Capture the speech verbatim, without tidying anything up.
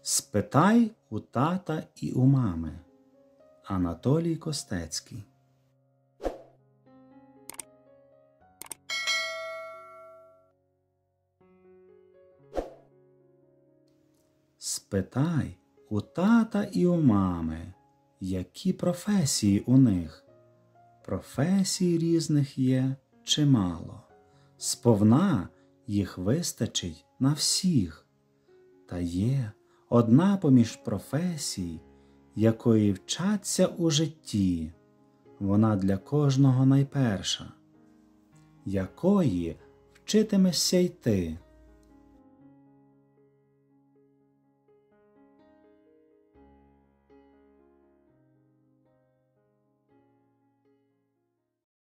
Спитай у тата і у мами. Анатолій Костецький. Спитай у тата і у мами, які професії у них. Професій різних є чимало, сповна їх вистачить на всіх. Та є одна поміж професій, якої вчаться у житті, вона для кожного найперша, якої вчитимешся й ти.